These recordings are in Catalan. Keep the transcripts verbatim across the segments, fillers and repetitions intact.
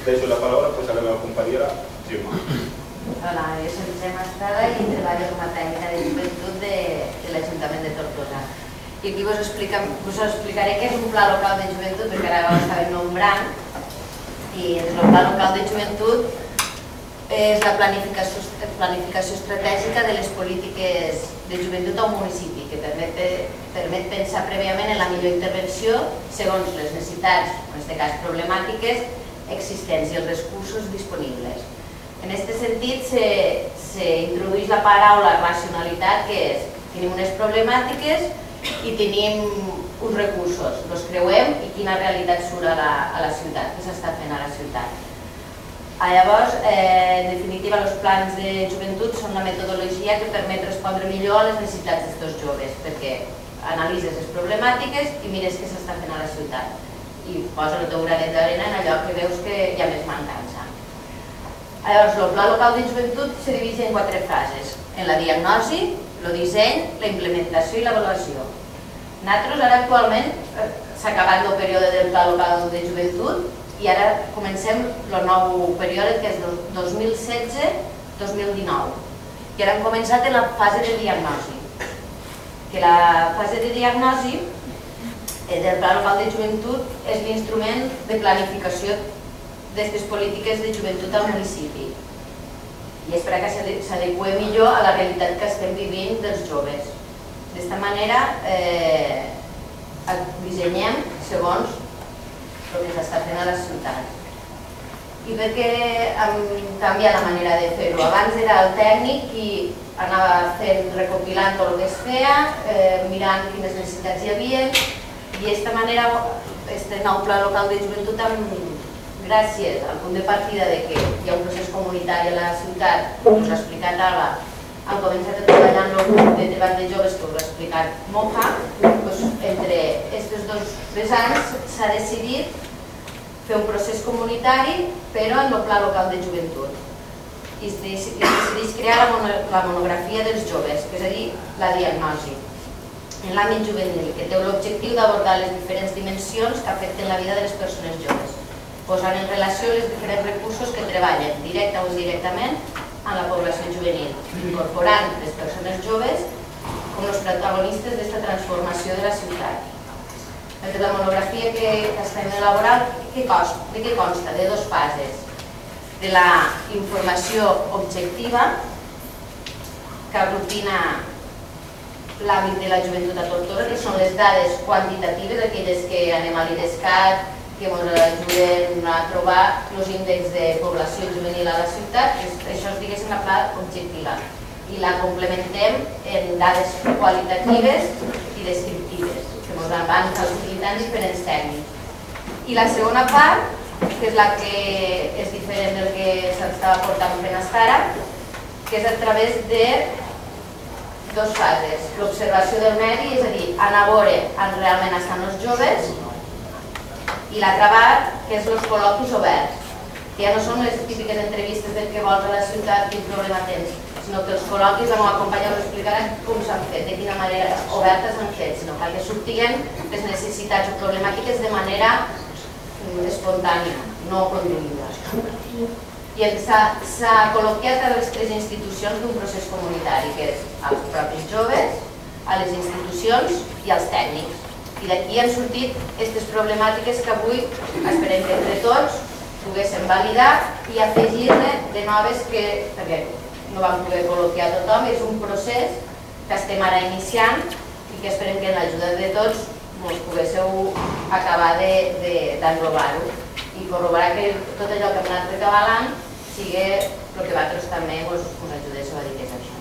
deixo la paraula pues, a la meva companyera Gemma. Hola, jo soc Gemma Estrada i treballo com a tècnica de joventut de, de l'Ajuntament de Tortosa. I aquí vos, explica, vos explicaré què és un pla local de joventut, perquè ara ho estàvem nombrant. I el pla local de joventut és la planificació, planificació estratègica de les polítiques de joventut a un municipi, que permet, permet pensar prèviament en la millor intervenció segons les necessitats, en aquest cas problemàtiques, existents i els recursos disponibles. En aquest sentit, s'introdueix la paraula racionalitat, que és, tenim unes problemàtiques i tenim uns recursos, els creuem i quina realitat surt a la ciutat, què s'està fent a la ciutat. Llavors, en definitiva, els plans de joventut són una metodologia que permet respondre millor a les necessitats d'aquests joves, perquè analitzes les problemàtiques i mires què s'està fent a la ciutat i posa el teu granet d'arena en allò que veus que hi ha més mancança. Llavors, el pla local de joventut se divideix en quatre fases: en la diagnosi, el disseny, la implementació i l'avaluació. Nosaltres ara actualment s'ha acabat el període del pla local de joventut i ara comencem el nou període, que és del dos mil setze dos mil dinou. I ara hem començat en la fase de diagnosi. Que la fase de diagnosi del Pla Local de Joventut és l'instrument de planificació d'aquestes polítiques de joventut al municipi. I és per que s'adequa millor a la realitat que estem vivint dels joves. D'esta manera dissenyem segons el que s'està fent a la ciutat. I per què hem canviat la manera de fer-ho? Abans era el tècnic i anava fent, recopilant tot el que es feia, mirant quines necessitats hi havia, i d'aquesta manera, aquest nou pla local de joventut, gràcies al punt de partida que hi ha un procés comunitari a la ciutat, com us ha explicat Alba, han començat a treballar en el grup de treball de joves que us ha explicat Moja, entre aquests dos vessants s'ha decidit fer un procés comunitari, però en el pla local de joventut. I es decideix crear la monografia dels joves, que és a dir, la diagnosi, en l'àmbit juvenil, que té l'objectiu d'abordar les diferents dimensions que afecten la vida de les persones joves, posant en relació els diferents recursos que treballen, directa o indirectament, en la població juvenil, incorporant les persones joves com els protagonistes d'aquesta transformació de la ciutat. La monografia que estem elaborant, de què consta? De dues fases. De la informació objectiva, que aglutina l'àmbit de la joventut a Tortosa, que són les dades quantitatives, aquelles que anem a l'IDESCAT, que ens ajuden a trobar els índexs de població juvenil a la ciutat. Això és, diguéssim, la part objectiva. I la complementem en dades qualitatives i descriptives, que ens van facilitant diferents tècnics. I la segona part, que és la que és diferent del que s'estava portant fent fins ara, que és a través de dues fases. L'observació del medi, és a dir, anar a veure on realment estan els joves, i l'altra part, que és els col·loquis oberts, que ja no són les típiques entrevistes del que vols a la ciutat, quin problema tens, sinó que els col·loquis, la meva companya us explicarà com s'han fet, de quina manera oberta s'han fet, sinó que sortiguen les necessitats o problemàtiques de manera espontània, no conduïda. I s'ha col·loquiat a les tres institucions d'un procés comunitari, que és als propis joves, a les institucions i als tècnics. I d'aquí han sortit aquestes problemàtiques que avui esperem que entre tots poguéssim validar i afegir-ne de noves que, perquè no vam poder col·loquiar tothom, és un procés que estem ara iniciant i que esperem que amb l'ajuda de tots ens poguéssiu acabar d'englobar-ho i corroborar que tot allò que hem anat recabalant sigui el que vosaltres també us ajudéssiu a dir que és això.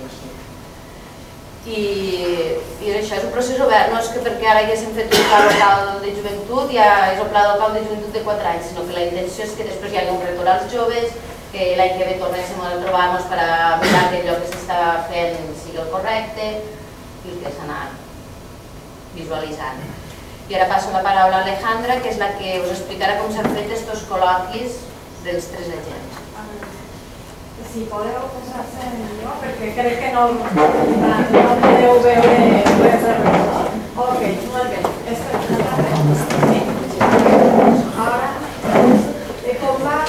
I això és un procés obert, no és que perquè ara haguéssim fet un pla local de joventut ja és el pla local de joventut de quatre anys, sinó que la intenció és que després hi hagi un retorn als joves, que l'any que ve tornéssim a trobar-nos per a mirar que allò que s'està fent sigui el correcte i el que s'ha anat visualitzant. I ara passo la paraula a Alejandra, que és la que us explicarà com s'han fet aquests col·loquis dels tres agents. Si podeu posar-se millor, perquè crec que no podeu veure res de res, no? Ok, molt bé. Espera, sí? Ara, com va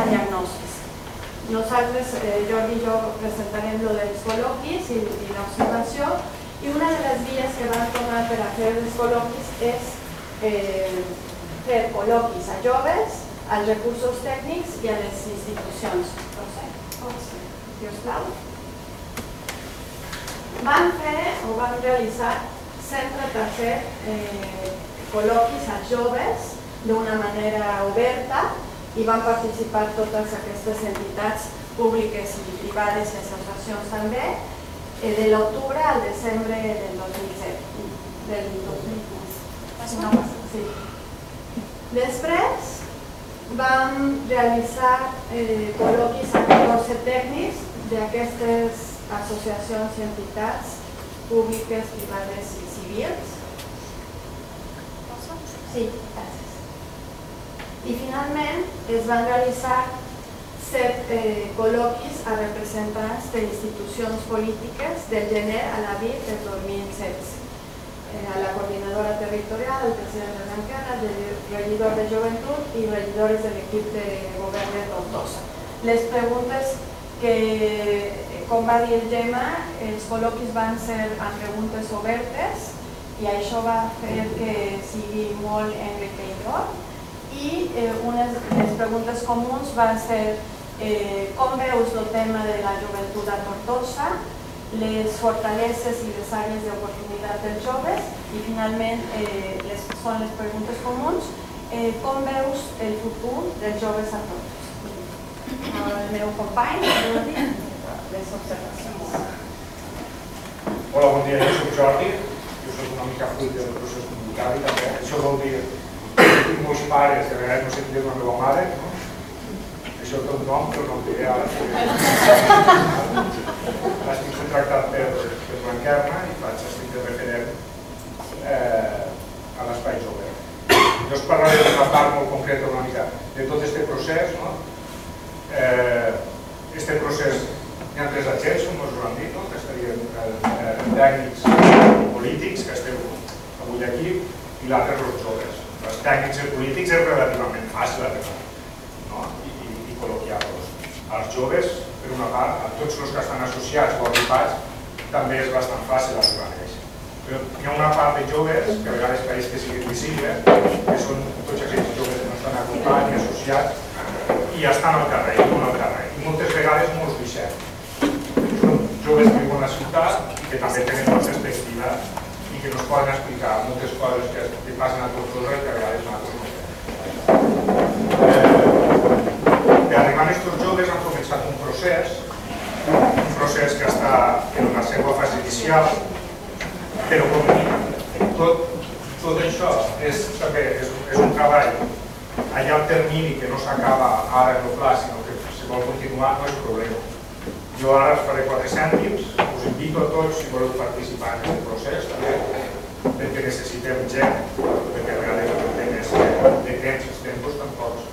la diagnosis. Nosaltres, eh, Jordi i jo, presentarem lo dels col·loquis i, i l'observació, i una de les vies que van tomar per a fer els col·loquis és eh, fer col·loquis a joves, als recursos tècnics i a les institucions. Si us plau. Van fer o van realitzar cent trenta-set eh, col·loquis a joves d'una manera oberta i van participar totes aquestes entitats públiques i privades i associacions també, eh, de l'octubre al desembre del dos mil set. Del dos mil set. No, sí. Després vam realitzar eh, col·loquis a catorze tècnics d'aquestes associacions i entitats públiques, privades i civils. Sí, gràcies. I finalment es van realitzar set eh, col·loquis a representants d'institucions polítiques del gener a l'abril del dos mil setze. Eh, a la coordinadora territorial, el president de Blanquerna, el regidor de joventut i regidores de l'equip de govern de Tortosa. Les preguntes que, com va dir el Gemma, els col·loquis van ser amb preguntes obertes i això va fer que sigui molt enriquidor. I eh, unes de les preguntes comuns van ser eh, com veus el tema de la joventut a Tortosa, les fortaleses i les àrees d'oportunitat dels joves i finalment eh, les, són les preguntes comuns, eh, com veus el futur dels joves a Tortosa. El meu company, Jordi, les observacions. Hola, bon dia, jo soc Jordi, jo soc una mica fruit del procés comunitari també. Això vol dir que molts pares de vegades no sé dir la meva mare, no? Això té un nom, però no em diré ara. Estic contractat per Blanquerna i faig estic de referent a l'espai jove. Jo us parlaré d'una part molt concreta una mica de tot aquest procés. Aquest procés hi ha tres agents, com us ho han dit, que estarien tècnics polítics, que esteu avui aquí, i l'altre els joves. Els tècnics i polítics és relativament fàcil arribar i col·loquiar-los. Els joves, per una part, a tots els que estan associats o agrupats, també és bastant fàcil arribar a ells. Però hi ha una part de joves, que a vegades pareix que siguin visibles, que són tots aquells joves que no estan agrupats ni associats, i estan al carrer, i no al carrer. I moltes vegades molts deixem. Són joves que viuen a la ciutat i que també tenen una perspectiva i que nos poden explicar moltes coses que passen a Tortosa i que a vegades nosaltres no fem. Per arribar a aquests joves han començat un procés, un procés que està en la seva fase inicial, però com tot això és un treball a llarg termini que no s'acaba ara en el pla, sinó que si vol continuar no és problema. Jo ara us faré quatre cèntims, us invito a tots si voleu participar en aquest procés també, perquè necessitem gent, perquè a vegades els temes de temps, els tempos tampoc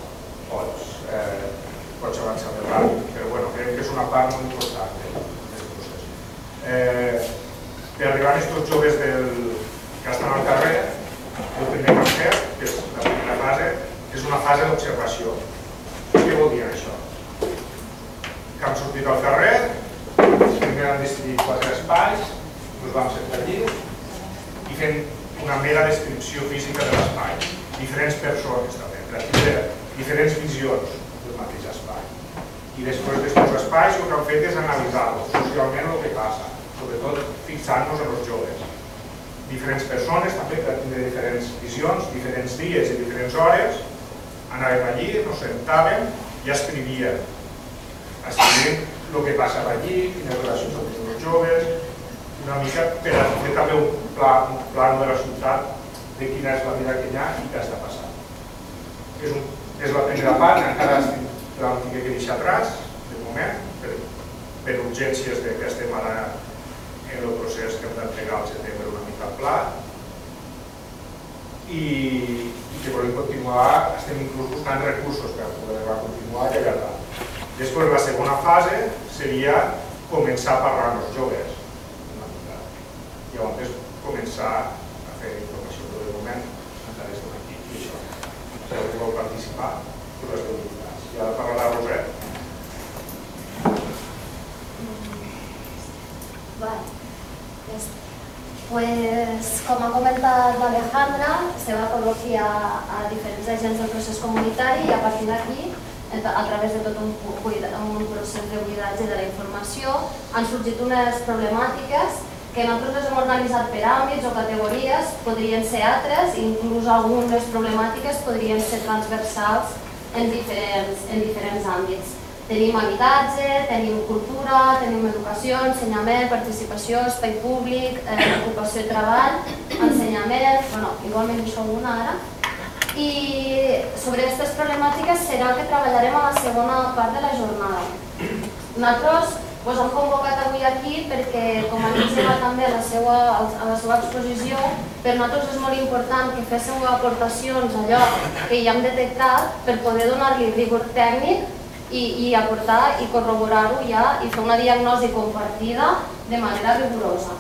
pots avançar més ràpid, però bueno, crec que és una part molt important d'aquest procés. Per arribar a aquests joves que estan al carrer, el primer que hem fet, que és la primera fase, és una fase d'observació. Què vol dir això? Que hem sortit al carrer, primer hem decidit quatre espais, ens vam sentar allí i fem una mera descripció física de l'espai. Diferents persones també, per tindre diferents visions del mateix espai. I després d'aquests espais el que hem fet és analitzar-los socialment el que passa, sobretot fixant-nos en els joves. Diferents persones també per tindre diferents visions, diferents dies i diferents hores, anàvem allí, ens sentàvem i escrivíem. Escrivim el que passava allí, quines relacions amb els joves, una mica per fer també un pla de la ciutat de quina és la vida que hi ha i què està passant. És la primera part, encara l'hem tingut que deixar atrás, de moment, per urgències que estem ara en el procés que hem d'entregar al setembre una mica al pla i que volem continuar, estem inclús buscant recursos per poder continuar i allargar. Després la segona fase seria començar a parlar amb els joves i llavors començar a fer informació, però de moment encara estem aquí i això, si algú vol participar, les autoritats. I ara Pues, com ha comentat l'Alejandra, se va col·loquiar a diferents agents del procés comunitari i a partir d'aquí, a través de tot un, un procés de buidatge de la informació, han sorgit unes problemàtiques que nosaltres les hem organitzat per àmbits o categories, podrien ser altres, inclús algunes problemàtiques podrien ser transversals en diferents, en diferents àmbits. Tenim habitatge, tenim cultura, tenim educació, ensenyament, participació, espai públic, eh, ocupació i treball, ensenyament, bueno, igualment això una ara. I sobre aquestes problemàtiques serà el que treballarem a la segona part de la jornada. Nosaltres us hem convocat avui aquí perquè, com ha dit Gemma també a la seva exposició, per nosaltres és molt important que féssiu aportacions a allò que ja hem detectat per poder donar-li rigor tècnic i aportar i corroborar-ho ja i fer una diagnosi compartida de manera rigorosa.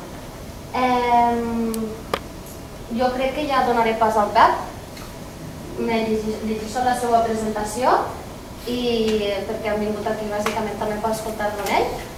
Jo crec que ja donaré pas al Pep. Me llegeixo la seva presentació i perquè hem vingut aquí bàsicament també per escoltar-lo ell.